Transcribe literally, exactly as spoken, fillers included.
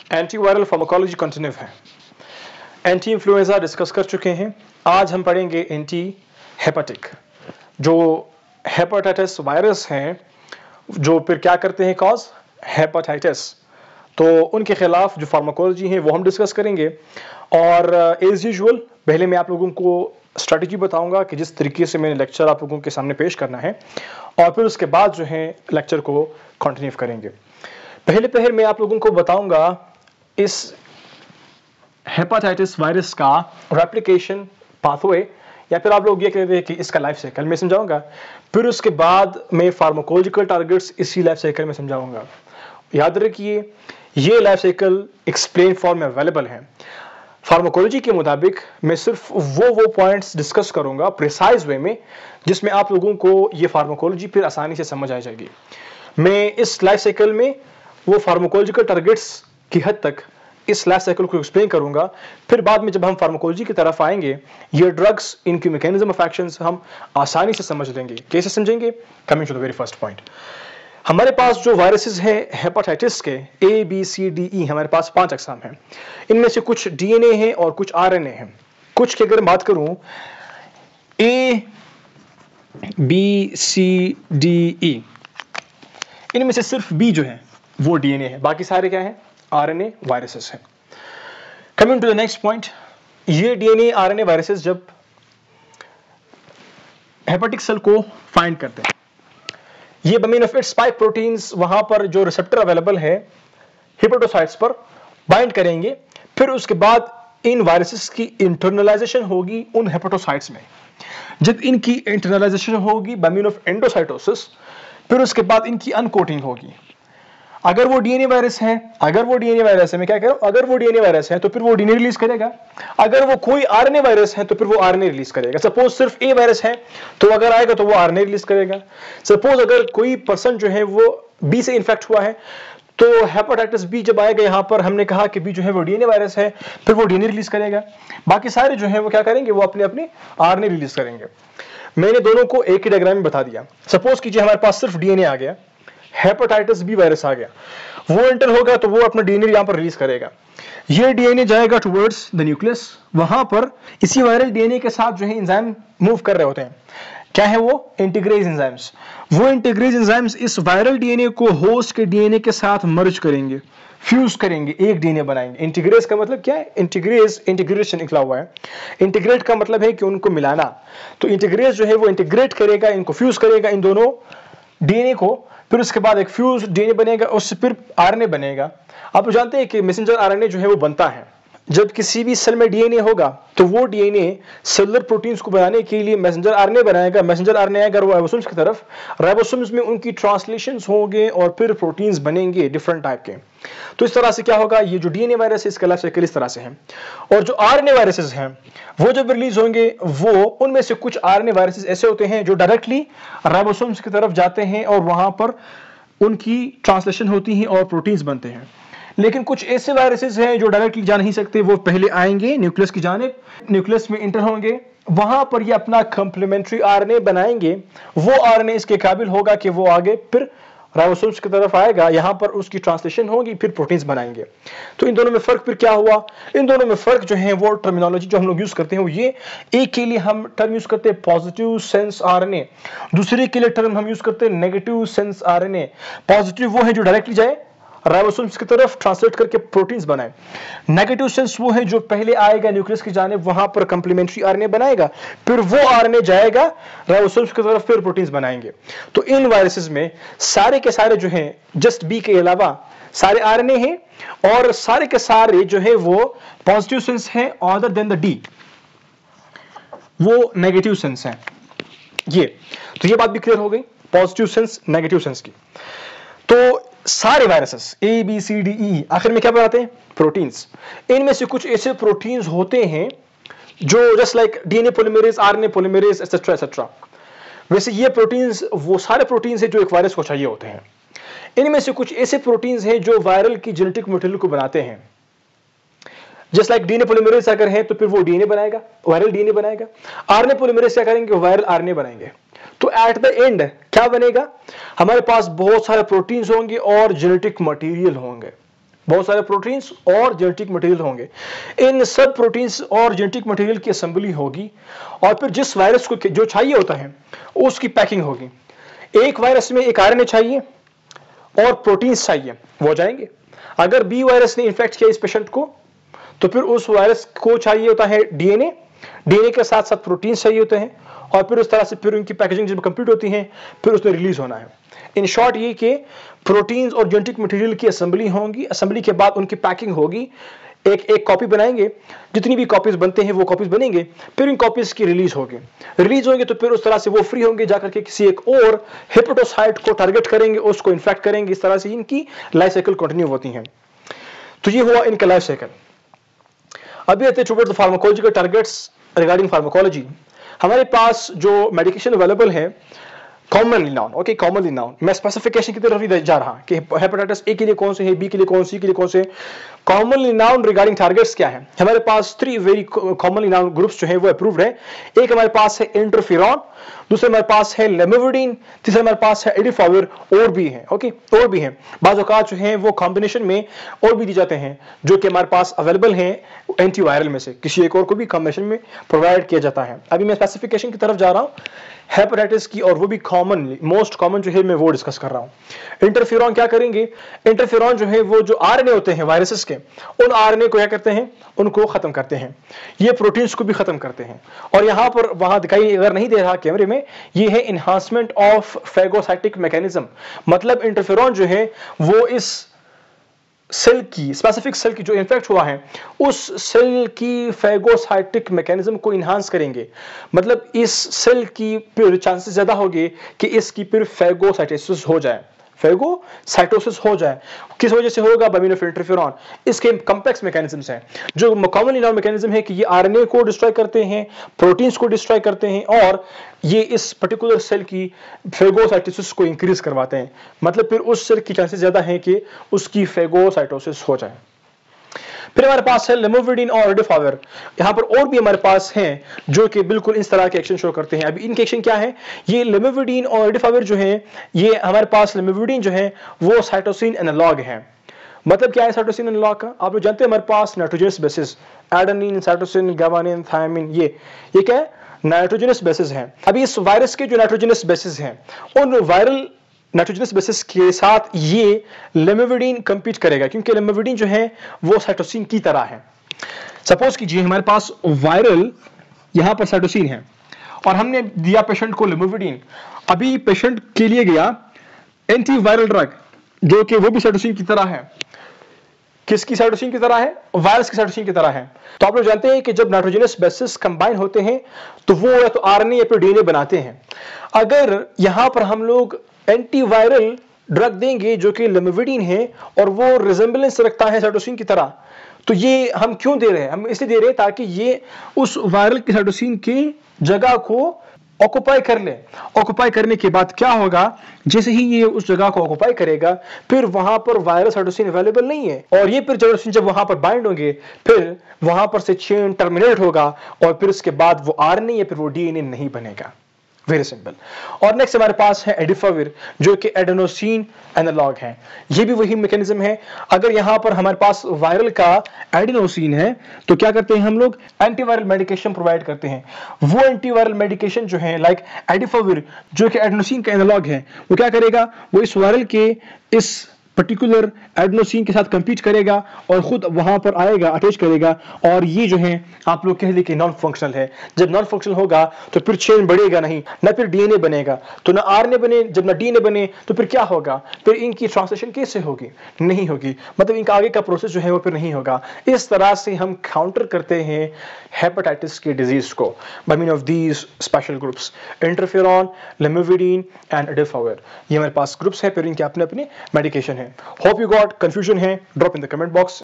Antiviral pharmacology continue है। Anti influenza discuss कर चुके हैं। आज हम पढ़ेंगे एंटी हेपेटिक। जो हेपेटाइटिस वायरस हैं जो फिर क्या करते हैं, कॉज हेपेटाइटिस, तो उनके खिलाफ जो फार्माकोलॉजी है वो हम डिस्कस करेंगे। और एज यूजुअल पहले मैं आप लोगों को स्ट्रेटजी बताऊंगा कि जिस तरीके से मैंने लेक्चर आप लोगों के सामने पेश करना है, और फिर उसके बाद जो है लेक्चर को कंटिन्यू करेंगे। पहले पहले मैं आप लोगों को बताऊंगा इस हेपेटाइटिस वायरस का रेप्लिकेशन पाथवे, या फिर आप लोग ये कहते हैं कि इसका लाइफ साइकिल मैं समझाऊंगा। फिर उसके बाद मैं फार्माकोलॉजिकल टारगेट्स इसी लाइफ साइकिल में समझाऊंगा। याद रखिए ये लाइफ साइकिल एक्सप्लेन फॉर्म में अवेलेबल है। फार्माकोलॉजी के मुताबिक मैं सिर्फ वो वो पॉइंट्स डिस्कस करूंगा प्रिसाइज वे में जिसमें आप लोगों को ये फार्माकोलॉजी फिर आसानी से समझ आ जाएगी। मैं इस लाइफ साइकिल में वो फार्माकोलॉजिकल टारगेट्स की हद तक इस लाइफ साइकिल को एक्सप्लेन करूंगा। फिर बाद में जब हम फार्माकोलॉजी की तरफ आएंगे, ये ड्रग्स, इनकी मैकेनिज्म ऑफ एक्शंस हम आसानी से समझ लेंगे। कैसे समझेंगे? Coming to the very first point, हमारे पास जो वायरसेस हैं हेपेटाइटिस के ए बी सी डी ई, हमारे पास पांच अकसाम हैं। इनमें से कुछ डीएनए हैं और कुछ आरएनए हैं। कुछ की अगर बात करूं, ए बी सी डी ई, इनमें से सिर्फ बी जो है वो डीएनए है, बाकी सारे क्या हैं? आरएनए वायरसेस हैं। Coming to the next point, ये डीएनए आरएनए वायरसेस जब हेपेटिक सेल को फाइंड करते हैं, ये by mean of its spike proteins वहां पर जो रिसेप्टर अवेलेबल है हेपेटोसाइट्स पर बाइंड करेंगे। फिर उसके बाद इन वायरसेस की इंटरनलाइजेशन होगी उन हेपेटोसाइट्स में। जब इनकी इंटरनलाइजेशन होगी बमीन ऑफ एंडोसाइटोसिस, फिर उसके बाद इनकी अनकोटिंग होगी। अगर वो डीएनए वायरस है अगर वो डीएनए वायरस है मैं क्या कह रहा हूं, अगर वो डीएनए वायरस है तो फिर वो डीएनए रिलीज करेगा। अगर वो कोई आरएनए वायरस है तो फिर वो आरएनए रिलीज करेगा। सपोज सिर्फ ए वायरस है तो अगर आएगा तो वो आरएनए रिलीज करेगा। सपोज अगर कोई पर्सन जो है वो बी से इन्फेक्ट हुआ है तो हेपेटाइटिस बी जब आएगा, यहां पर हमने कहा कि बी जो है वो डीएनए वायरस है, फिर वो डीएनए रिलीज करेगा। बाकी सारे जो है वो क्या करेंगे, वो अपने अपने आरएनए रिलीज करेंगे। मैंने दोनों को एक ही डायग्राम में बता दिया। सपोज कीजिए हमारे पास सिर्फ डीएनए आ गया, हेपेटाइटिस बी वायरस आ गया, वो एंटर होगा तो वो अपना डीएनए यहां पर रिलीज करेगा। ये डीएनए जाएगा टुवर्ड्स द न्यूक्लियस, वहां पर इसी वायरल डीएनए के साथ जो है एंजाइम मूव कर रहे होते हैं। क्या है वो? Integrase enzymes. वो इंटीग्रेज एंजाइम्स इस वायरल डीएनए को होस्ट के डीएनए के साथ मर्ज करेंगे, फ्यूज करेंगे, एक डीएनए बनाएंगे। इंटीग्रेज का मतलब क्या है? इंटीग्रेज, इंटीग्रेशन निकला हुआ है। इंटीग्रेट का मतलब है कि उनको मिलाना। तो इंटीग्रेज जो है वो इंटीग्रेट करेगा, इनको फ्यूज करेगा, इन दोनों डीएनए को। फिर उसके बाद एक फ्यूज डीएनए बनेगा, उससे फिर आरएनए बनेगा। आप जानते हैं कि मैसेंजर आरएनए जो है वो बनता है जब किसी भी सेल में डीएनए होगा तो वो डीएनए सेलुलर प्रोटीन्स को बनाने के लिए मैसेंजर आरएनए बनाएगा। मैसेंजर आरएनए आएगा राइबोसोम्स की तरफ, राइबोसोम्स में उनकी ट्रांसलेशंस होंगे और फिर प्रोटीन्स बनेंगे डिफरेंट टाइप के। तो इस तरह से क्या होगा, ये जो डीएनए वायरस है इसका लाइफ साइकिल इस तरह से है। और जो आरएनए वायरसेस हैं वो जब रिलीज होंगे, वो उनमें से कुछ आरएनए वायरसेस ऐसे होते हैं जो डायरेक्टली राइबोसोम्स की तरफ जाते हैं और वहां पर उनकी ट्रांसलेशन होती है और प्रोटीन्स बनते हैं। लेकिन कुछ ऐसे वायरसेस हैं जो डायरेक्टली जा नहीं सकते, वो पहले आएंगे न्यूक्लियस की जानिब, न्यूक्लियस में इंटर होंगे, वहां पर ये अपना कंप्लीमेंट्री आरएनए बनाएंगे। वो आरएनए इसके काबिल होगा कि वो आगे फिर राइबोसोम्स की तरफ आएगा, यहां पर उसकी ट्रांसलेशन होगी, फिर प्रोटीन्स बनाएंगे। तो इन दोनों में फर्क फिर क्या हुआ? इन दोनों में फर्क जो है वो टर्मिनोलॉजी जो हम लोग यूज करते हैं वो ये, एक के लिए हम टर्म यूज करते हैं पॉजिटिव सेंस आरएनए, दूसरे के लिए टर्म हम यूज करते हैं नेगेटिव सेंस आरएनए। पॉजिटिव वो है जो डायरेक्टली जाए राइबोसोम्स की तरफ, ट्रांसलेट करके प्रोटीन्स बनाए। नेगेटिव सेंस वो है जो पहले आएगा न्यूक्लियस की जानिब, वहां पर कंप्लीमेंट्री आरएनए बनाएगा, फिर वो आरएनए जाएगा राइबोसोम्स की तरफ, फिर प्रोटीन्स बनाएंगे। तो इन वायरसेस में सारे के सारे जो हैं, जस्ट बी के अलावा सारे आरएनए हैं, और सारे के सारे जो है वो पॉजिटिव सेंस है अदर देन द डी, वो नेगेटिव सेंस है। ये तो ये बात भी क्लियर हो गई, पॉजिटिव सेंस नेगेटिव सेंस की। तो सारे viruses A B C D E आखिर में क्या बनाते हैं? प्रोटीन्स। इनमें से कुछ ऐसे प्रोटीन्स होते हैं जो just like DNA polymerase, RNA polymerase etcetera etcetera, वैसे ये प्रोटीन्स वो सारे प्रोटीन्स हैं जो एक वायरस को चाहिए होते हैं। इनमें से कुछ ऐसे प्रोटीन्स हैं जो वायरल की जेनेटिक मटेरियल को बनाते हैं। जस्ट लाइक डीएनए पॉलीमरेज अगर है तो फिर वो डीएनए बनाएगा, वायरल डीएनए बनाएगा। आरएनए पॉलीमरेज क्या करेंगे? वायरल आरएनए बनाएंगे। तो एट द एंड क्या बनेगा? हमारे पास बहुत सारे प्रोटीन्स होंगे और जेनेटिक मटेरियल होंगे। बहुत सारे प्रोटीन्स और जेनेटिक मटेरियल होंगे। इन सब प्रोटीन्स और जेनेटिक मटेरियल की असेंबली होगी और फिर जिस वायरस को जो चाहिए होता है उसकी पैकिंग होगी। एक वायरस में एक आरएनए चाहिए और प्रोटीन्स चाहिए, वो जाएंगे। अगर बी वायरस ने इन्फेक्ट किया इस पेशेंट को तो फिर उस वायरस को चाहिए होता है डीएनए, डीएनए के साथ साथ प्रोटीन्स चाहिए होते हैं और फिर उस तरह से फिर उनकी पैकेजिंग जब कंप्लीट होती है फिर उसमें रिलीज होना है। इन शॉर्ट ये कि प्रोटीन्स और जेनेटिक मटेरियल की असेंबली होगी, असेंबली के बाद उनकी पैकिंग होगी, एक एक कॉपी बनाएंगे, जितनी भी कॉपीज बनते हैं वो कॉपीज बनेंगे, फिर इन कॉपीज की रिलीज होगी। रिलीज होंगे तो फिर उस तरह से वो फ्री होंगे, जाकर के किसी एक और हेपेटोसाइट को टारगेट करेंगे, उसको इन्फेक्ट करेंगे। इस तरह से इनकी लाइफ साइकिल कंटिन्यू होती है। तो ये हुआ इनका लाइफ साइकिल। अभी आते हैं towards the pharmacological targets regarding pharmacology. हमारे पास जो मेडिकेशन अवेलेबल है commonly known, okay commonly known, मैं स्पेसिफिकेशन की तरफ ही जा रहा कि हेपेटाइटिस ए के लिए कौन से है, बी के लिए कौन सी के लिए कौन से। कॉमनली नाउन रिगार्डिंग टारगेट्स क्या है? हमारे पास three very commonly known groups जो है वो अप्रूव्ड है। एक हमारे पास है इंटरफेरॉन, दूसरे हमारे पास है लेमिविडिन, तीसरा हमारे पास है एडिफाविर, और भी है, ओके और भी है। बाज़ औक़ात जो है वो कॉम्बिनेशन में और भी दी जाते हैं जो कि हमारे पास अवेलेबल हैं एंटीवायरल में से, किसी एक और को भी कॉम्बिनेशन में प्रोवाइड किया जाता है। अभी मैं स्पेसिफिकेशन की तरफ जा रहा हूँ हेपेटाइटिस की, और वो भी कॉमनली मोस्ट कॉमन जो है मैं वो डिस्कस कर रहा हूं। इंटरफेरॉन क्या करेंगे? इंटरफेरॉन जो है वो जो आरएनए होते हैं वायरसेस के, उन आरएनए को क्या करते हैं? उनको खत्म करते हैं। ये प्रोटीन्स को भी खत्म करते हैं। और यहां पर वहां दिखाई अगर नहीं दे रहा कैमरे में, ये है इन्हांसमेंट ऑफ फैगोसाइटिक मैकेनिज्म। मतलब इंटरफेरॉन जो है वो इस सेल की, स्पेसिफिक सेल की जो इन्फेक्ट हुआ है उस सेल की फैगोसाइटिक मैकेनिज्म को इन्हांस करेंगे। मतलब इस सेल की फिर चांसेस ज्यादा होंगे कि इसकी फिर फैगोसाइटोसिस हो जाए, फैगोसाइटोसिस हो जाए। किस वजह से होगा? By mean of interferon. इसके कॉम्प्लेक्स मैकेनिज्म्स हैं जो कॉमनली नॉन मैकेनिज्म है कि ये आरएनए को डिस्ट्रॉय करते हैं, प्रोटीन्स को डिस्ट्रॉय करते हैं, और ये इस पर्टिकुलर सेल की फैगोसाइटोसिस को इंक्रीज करवाते हैं। मतलब फिर उस सेल की चांसेस ज्यादा है कि उसकी फैगोसाइटोसिस हो जाए। फिर हमारे पास है लेमिविडिन और एडिफाविर। यहां पर और भी हमारे पास हैं जो कि बिल्कुल इस तरह के एक्शन शो करते हैं। अभी इनके एक्शन क्या है? ये लेमिविडिन और एडिफाविर जो है, ये हमारे पास लेमिविडिन जो है वो साइटोसिन एनालॉग है। मतलब क्या है साइटोसिन एनालॉग का? आप लोग जानते हैं हमारे पास nitrogenous bases, adenine, cytosine, guanine, thymine, ये ये क्या है? नाइट्रोजनस बेसिस हैं। अभी इस वायरस के जो नाइट्रोजनस बेसिस हैं, उन वायरल नाइट्रोजनस बेसिस के साथ ये लेमिविडिन कंपीट करेगा, क्योंकि लेमिविडिन जो है वो साइटोसिन की तरह है। सपोज कीजिए हमारे पास वायरल यहां पर साइटोसिन है और हमने दिया पेशेंट को लेमिविडिन। अभी पेशेंट के लिए गया एंटीवायरल ड्रग जो कि वो भी साइटोसिन की तरह है। किसकी साइटोसिन की तरह है? वायरस की साइटोसिन की तरह है। तो आप लोग जानते हैं कि जब नाइट्रोजनस बेसिस कंबाइन होते हैं तो वो या तो आरएनए या फिर डीएनए बनाते हैं। अगर यहां पर हम लोग एंटीवायरल ड्रग देंगे जो कि लेमिविडिन है और वो रिजेंबलेंस रखता है साइटोसिन की तरह, तो ये हम क्यों दे रहे हैं? हम इसलिए दे रहे हैं ताकि ये उस वायरल की साइटोसिन की जगह को ऑक्युपाई कर ले। ऑक्युपाई करने के बाद क्या होगा? जैसे ही ये उस जगह को ऑक्युपाई करेगा फिर वहां पर वायरस साइटोसिन अवेलेबल नहीं है, और ये फिर साइटोसिन जब वहां पर बाइंड होंगे फिर वहां पर से चेन टर्मिनेट होगा और फिर उसके बाद वो आरएनए या फिर वो डीएनए नहीं बनेगा। Very simple. और नेक्स्ट हमारे पास है एडिफाविर जो कि एडेनोसिन एनालॉग है। ये भी वही मैकेनिज्म है। अगर यहां पर हमारे पास वायरल का एडेनोसिन है तो क्या करते हैं हम लोग? एंटीवायरल मेडिकेशन प्रोवाइड करते हैं। वो एंटीवायरल मेडिकेशन जो है लाइक एडिफाविर जो कि एडेनोसिन का एनालॉग है, वो क्या करेगा? वो इस वायरल के इस पर्टिकुलर एडेनोसिन के साथ कंपीट करेगा और खुद वहां पर आएगा, अटैच करेगा, और ये जो है आप लोग कह लीजिए कि नॉन फंक्शनल है। जब नॉन फंक्शनल होगा तो फिर चेन बढ़ेगा नहीं, ना फिर डीएनए बनेगा, तो ना आरएनए बने। जब ना डीएनए बने तो फिर क्या होगा? फिर इनकी ट्रांसलेशन कैसे होगी? नहीं होगी। मतलब इनका आगे का प्रोसेस जो है वो फिर नहीं होगा। इस तरह से हम काउंटर करते हैं हेपेटाइटिस की डिजीज को by mean of these special groups, interferon, lamivudine and adefovir. ये हमारे पास ग्रुप्स है, फिर इनके अपने अपने मेडिकेशन है। Hope you got. कंफ्यूजन है drop in the comment box.